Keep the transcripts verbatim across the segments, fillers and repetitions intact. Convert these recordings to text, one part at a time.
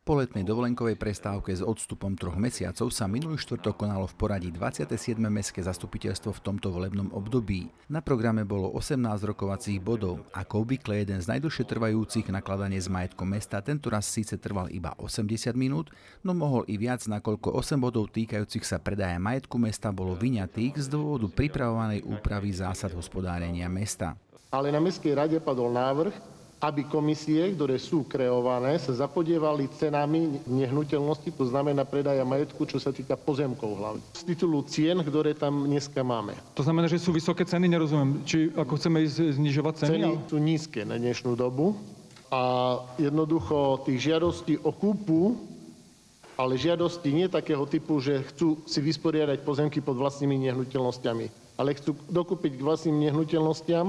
Po letnej dovolenkovej prestávke s odstupom troch mesiacov sa minulý štvrtok konalo v poradí dvadsiate siedme mestské zastupiteľstvo v tomto volebnom období. Na programe bolo osemnásť rokovacích bodov. Ako obvykle jeden z najdlhšie trvajúcich nakladanie s majetkom mesta tentoraz síce trval iba osemdesiat minút, no mohol i viac, nakoľko osem bodov týkajúcich sa predaja majetku mesta bolo vyňatých z dôvodu pripravovanej úpravy zásad hospodárenia mesta. Ale na Mestskej rade padol návrh, aby komisie, ktoré sú kreované, sa zapodievali cenami nehnuteľnosti, to znamená predaja majetku, čo sa týka pozemkov hlavne. Z titulu cien, ktoré tam dneska máme. To znamená, že sú vysoké ceny, nerozumiem. Či ako chceme ísť znižovať ceny? Ceny sú nízke na dnešnú dobu a jednoducho tých žiadostí o kúpu, ale žiadosti nie takého typu, že chcú si vysporiadať pozemky pod vlastnými nehnuteľnosťami, ale chcú dokúpiť k vlastným nehnuteľnostiam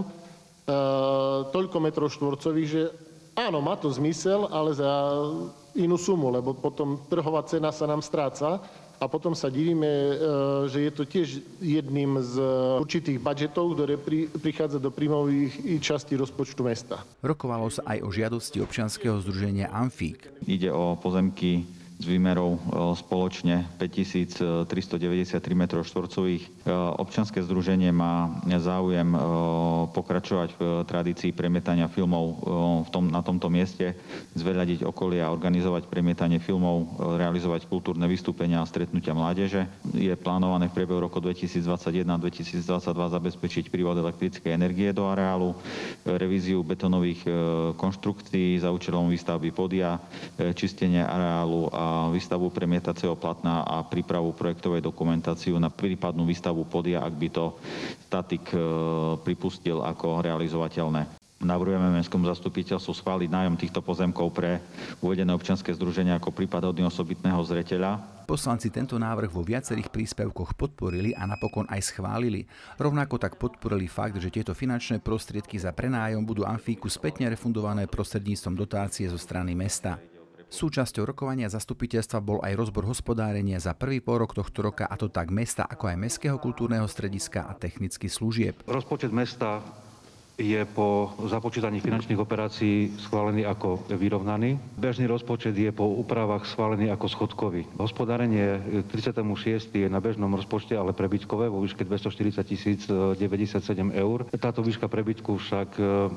Uh, toľko metrov štvorcových, že áno, má to zmysel, ale za inú sumu, lebo potom trhová cena sa nám stráca a potom sa divíme, uh, že je to tiež jedným z určitých budžetov, ktoré pri, prichádza do príjmových častí rozpočtu mesta. Rokovalo sa aj o žiadosti občianskeho združenia Amfík. Ide o pozemky s výmerou spoločne päťtisíc tristodeväťdesiattri metrov štvorcových. Občianske združenie má záujem pokračovať v tradícii premietania filmov v tom, na tomto mieste, zveľadiť okolie a organizovať premietanie filmov, realizovať kultúrne vystúpenia a stretnutia mládeže. Je plánované v priebehu roku dvetisícdvadsaťjeden a dvetisícdvadsaťdva zabezpečiť prívod elektrickej energie do areálu, revíziu betónových konštrukcií za účelom výstavby podia, čistenie areálu a výstavbu premietacieho plátna a prípravu projektovej dokumentáciu na prípadnú výstavbu podia, ak by to statik pripustil ako realizovateľné. Navrhujeme mestskému zastupiteľstvu schváliť nájom týchto pozemkov pre uvedené občianske združenia ako prípadovný osobitného zreteľa. Poslanci tento návrh vo viacerých príspevkoch podporili a napokon aj schválili. Rovnako tak podporili fakt, že tieto finančné prostriedky za prenájom budú Amfíku spätne refundované prostredníctvom dotácie zo strany mesta. Súčasťou rokovania zastupiteľstva bol aj rozbor hospodárenia za prvý pôrok tohto roka, a to tak mesta, ako aj Mestského kultúrneho strediska a technických služieb. Rozpočet mesta je po započítaní finančných operácií schválený ako vyrovnaný. Bežný rozpočet je po úpravách schválený ako schodkový. Hospodárenie k tridsiatemu šiestemu je na bežnom rozpočte, ale prebytkové vo výške dvestoštyridsať tisíc deväťdesiatsedem eur. Táto výška prebytku však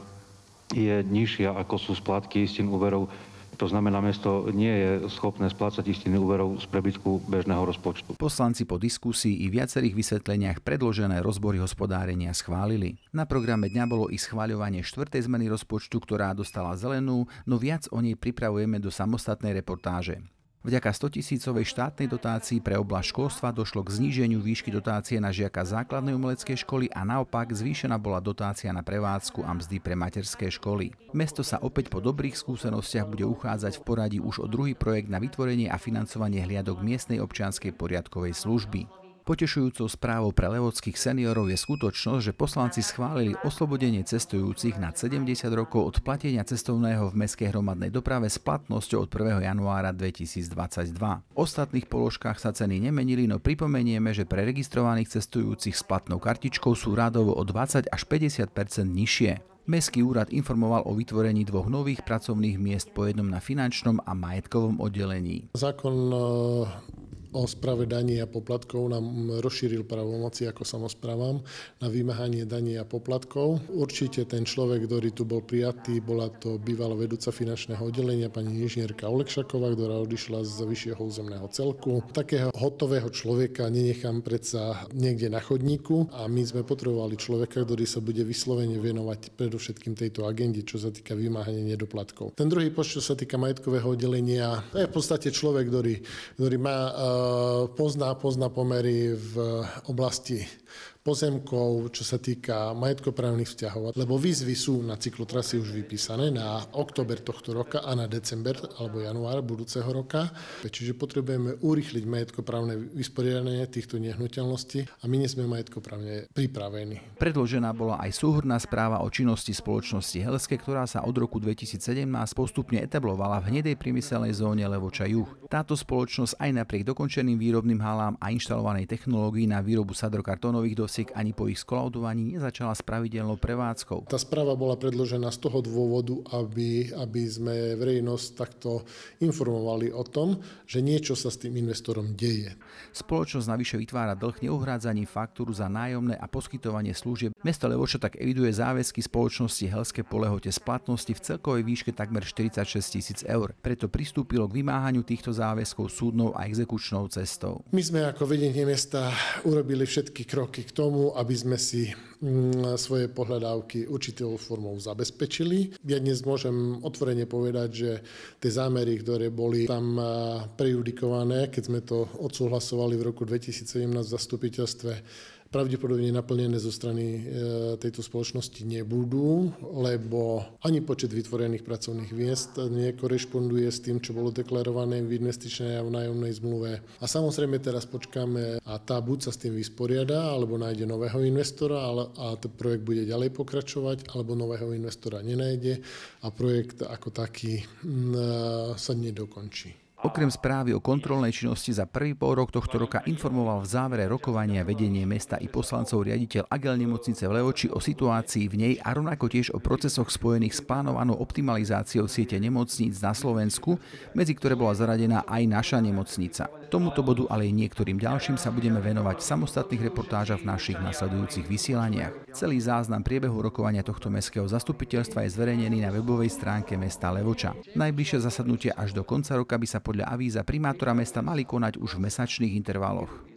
je nižšia, ako sú splátky istín úverov. To znamená, mesto nie je schopné splácať istiny úverov z prebytku bežného rozpočtu. Poslanci po diskusii i viacerých vysvetleniach predložené rozbory hospodárenia schválili. Na programe dňa bolo i schváľovanie štvrtej zmeny rozpočtu, ktorá dostala zelenú, no viac o nej pripravujeme do samostatnej reportáže. Vďaka stotisícovej štátnej dotácii pre oblasť školstva došlo k zníženiu výšky dotácie na žiaka základnej umeleckej školy a naopak zvýšená bola dotácia na prevádzku a mzdy pre materské školy. Mesto sa opäť po dobrých skúsenostiach bude uchádzať v poradí už o druhý projekt na vytvorenie a financovanie hliadok miestnej občianskej poriadkovej služby. Potešujúcou správou pre levockých seniorov je skutočnosť, že poslanci schválili oslobodenie cestujúcich nad sedemdesiat rokov od platenia cestovného v mestskej hromadnej doprave s platnosťou od prvého januára dvetisícdvadsaťdva. V ostatných položkách sa ceny nemenili, no pripomenieme, že pre registrovaných cestujúcich s platnou kartičkou sú rádovo o dvadsať až päťdesiat percent nižšie. Mestský úrad informoval o vytvorení dvoch nových pracovných miest, po jednom na finančnom a majetkovom oddelení. Zákon o správe daní a poplatkov nám rozšíril právomoci ako samosprávam na vymáhanie daní a poplatkov. Určite ten človek, ktorý tu bol prijatý, bola to bývalá vedúca finančného oddelenia pani inžinierka Olekšaková, ktorá odišla z vyššieho územného celku. Takého hotového človeka nenechám predsa niekde na chodníku a my sme potrebovali človeka, ktorý sa bude vyslovene venovať predovšetkým tejto agende, čo sa týka vymáhania nedoplatkov. Ten druhý post, čo sa týka majetkového oddelenia, to je v podstate človek, ktorý, ktorý má Pozná, pozná pomery v oblasti pozemkov, čo sa týka majetkoprávnych vzťahov, lebo výzvy sú na cyklotrasy už vypísané na október tohto roka a na december alebo január budúceho roka. Čiže potrebujeme urýchliť majetkoprávne vysporiadanie týchto nehnuteľností a my nie sme majetkoprávne pripravení. Predložená bola aj súhrnná správa o činnosti spoločnosti Helske, ktorá sa od roku dvetisícsedemnásť postupne etablovala v hnedej priemyselnej zóne Levoča Juh. Táto spoločnosť aj napriek dokončeným výrobným halám a inštalovanej technológii na výrobu sadrokartónových dosiek výosiek ani po ich skolaudovaní nezačala s pravidelnou prevádzkou. Tá správa bola predložená z toho dôvodu, aby, aby sme verejnosť takto informovali o tom, že niečo sa s tým investorom deje. Spoločnosť navyše vytvára dlh neuhrádzaním faktúru za nájomné a poskytovanie služieb. Mesto Levoča tak eviduje záväzky spoločnosti Helské po lehote splatnosti v celkovej výške takmer štyridsaťšesť tisíc eur. Preto pristúpilo k vymáhaniu týchto záväzkov súdnou a exekučnou cestou. My sme ako vedenie mesta urobili všetky kroky k tomu, aby sme si svoje pohľadávky určitou formou zabezpečili. Ja dnes môžem otvorene povedať, že tie zámery, ktoré boli tam prejudikované, keď sme to odsúhlasovali v roku dvetisícsedemnásť v zastupiteľstve, pravdepodobne naplnené zo strany tejto spoločnosti nebudú, lebo ani počet vytvorených pracovných miest nekorešponduje s tým, čo bolo deklarované v investičnej a v nájomnej zmluve. A samozrejme teraz počkáme a tá buď sa s tým vysporiada, alebo nájde nového investora a ten projekt bude ďalej pokračovať, alebo nového investora nenájde a projekt ako taký sa nedokončí. Okrem správy o kontrolnej činnosti za prvý pôrok tohto roka informoval v závere rokovania vedenie mesta i poslancov riaditeľ Agel nemocnice v Levoči o situácii v nej a rovnako tiež o procesoch spojených s plánovanou optimalizáciou siete nemocníc na Slovensku, medzi ktoré bola zaradená aj naša nemocnica. Tomuto bodu, ale aj niektorým ďalším sa budeme venovať v samostatných reportážach v našich nasledujúcich vysielaniach. Celý záznam priebehu rokovania tohto mestského zastupiteľstva je zverejnený na webovej stránke mesta Levoča. Najbližšie zasadnutie až do konca roka by sa podľa avíza primátora mesta mali konať už v mesačných intervaloch.